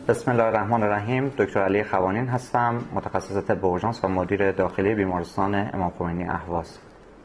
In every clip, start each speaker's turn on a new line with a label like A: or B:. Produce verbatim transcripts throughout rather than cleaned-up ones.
A: بسم الله الرحمن الرحیم. دکتر علی خوانین هستم، متخصص طب اورژانس و مدیر داخلی بیمارستان امام خمینی اهواز.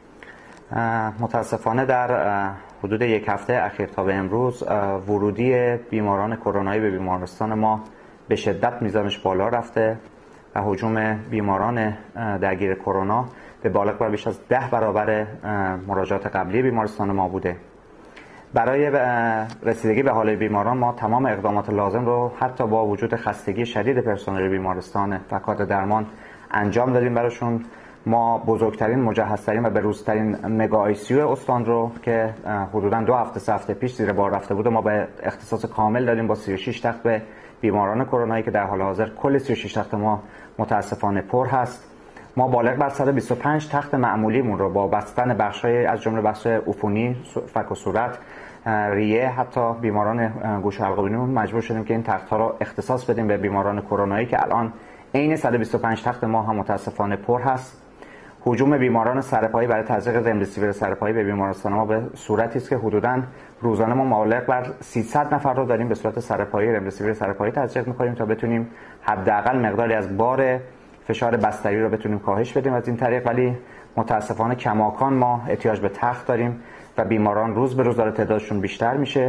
A: متاسفانه در حدود یک هفته اخیر تا به امروز ورودی بیماران کرونایی به بیمارستان ما به شدت میزانش بالا رفته و هجوم بیماران درگیر کرونا به بالغ بر بیش از ده برابر مراجعات قبلی بیمارستان ما بوده. برای رسیدگی به حال بیماران ما تمام اقدامات لازم رو حتی با وجود خستگی شدید پرسنل بیمارستان و کادر درمان انجام دادیم براشون. ما بزرگترین، مجهزترین و بروزترین مگا آی سی یو استان رو که حدوداً دو هفته سه هفته پیش زیر بار رفته بود ما به اختصاص کامل دادیم با سی و شش تخت به بیماران کرونایی که در حال حاضر کل سی و شش تخت ما متاسفانه پر هست. ما بالغ بر صد و بیست و پنج تخت معمولیمون رو با بستن بخشای از جمله بخش عفونی، فک و صورت، ریه، حتی بیماران گوش و حلق بینی مجبور شدیم که این تخت ها رو اختصاص بدیم به بیماران کرونایی که الان عین صد و بیست و پنج تخت ما هم متاسفانه پر هست. هجوم بیماران سرپایی برای تزریق رمدیسیویر سرپایی به بیمارستان ما به صورتی است که حدوداً روزانه ما بالغ بر سیصد نفر رو داریم به صورت سرپایی رمدیسیویر سرپایی تزریق می‌کنیم تا بتونیم حداقل مقداری از بار فشار بستری رو بتونیم کاهش بدیم از این طریق. ولی متاسفانه کماکان ما احتیاج به تخت داریم و بیماران روز به روز داره تعدادشون بیشتر میشه.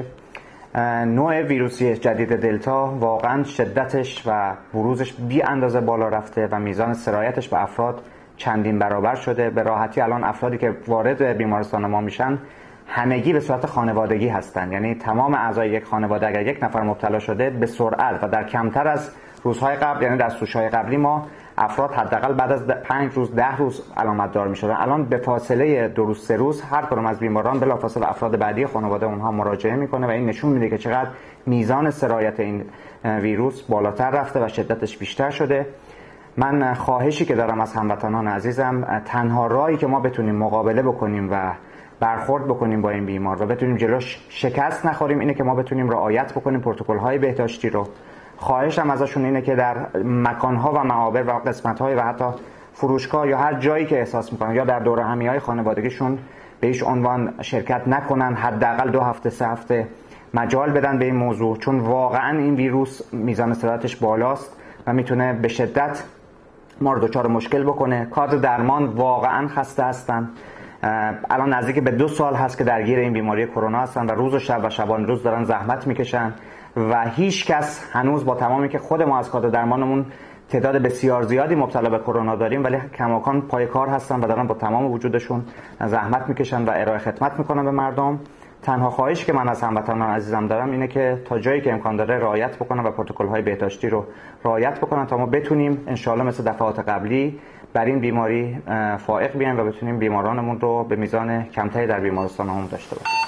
A: نوع ویروسی جدید دلتا واقعا شدتش و بروزش بی اندازه بالا رفته و میزان سرایتش به افراد چندین برابر شده. به راحتی الان افرادی که وارد بیمارستان ما میشن همگی به صورت خانوادگی هستن، یعنی تمام اعضای یک خانواده اگر یک نفر مبتلا شده به سرعت و در کمتر از روزهای قبل، یعنی در سوشهای قبلی ما افراد حداقل بعد از پنج روز ده روز علامت دار میشدن، الان به فاصله دو روز سه روز هر کدوم از بیماران بلافاصله افراد بعدی خانواده اونها مراجعه میکنه و این نشون میده که چقدر میزان سرایت این ویروس بالاتر رفته و شدتش بیشتر شده. من خواهشی که دارم از هموطنان عزیزم، تنها راهی که ما بتونیم مقابله بکنیم و برخورد بکنیم با این بیمار و بتونیم جلوش شکست نخوریم اینه که ما بتونیم رعایت بکنیم پروتکل‌های بهداشتی رو. خواهشم ازشون اینه که در مکان‌ها و معابر و قسمت‌های و حتی فروشگاه یا هر جایی که احساس می‌کنن یا در دور همی‌های خانوادگیشون به هیچ عنوان شرکت نکنن، حداقل دو هفته سه هفته مجال بدن به این موضوع، چون واقعاً این ویروس میزان سرایتش بالاست و میتونه به شدت ما رو دچار مشکل بکنه. کادر درمان واقعاً خسته هستن. الان نزدیک به دو سال هست که درگیر این بیماری کرونا هستن و روز و شب و شبان روز دارن زحمت میکشن و هیچ کس هنوز با تمامی که خود ما از کادر درمانمون تعداد بسیار زیادی مبتلا به کرونا داریم ولی کماکان پای کار هستن و دارن با تمام وجودشون زحمت میکشن و ارائه خدمت میکنن به مردم. تنها خواهشی که من از هموطنان عزیزم دارم اینه که تا جایی که امکان داره رعایت بکنن و پروتکل‌های بهداشتی رو رعایت بکنن تا ما بتونیم ان شاءالله مثل دفعات قبلی بر این بیماری فائق بیایم و بتونیم بیمارانمون رو به میزان کمتری در بیمارستانمون داشته باشیم.